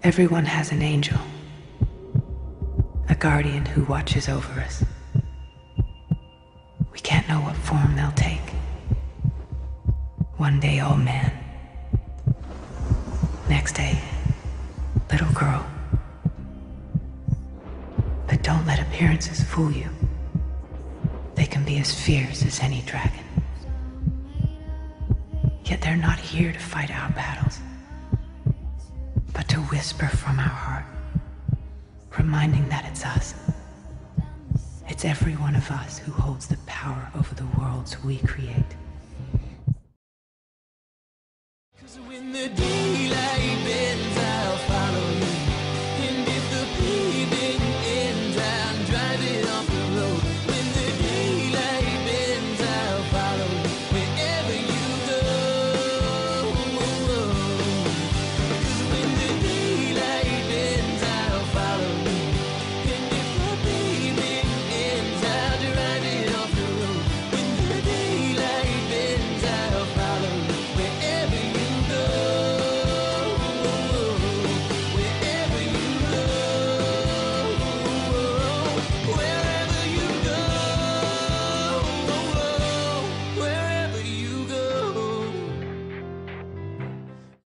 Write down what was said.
Everyone has an angel, a guardian who watches over us. We can't know what form they'll take. One day, old man. Next day, little girl. But don't let appearances fool you. They can be as fierce as any dragon. Yet they're not here to fight our battles, but to whisper from our heart, reminding that it's us. It's every one of us who holds the power over the worlds we create.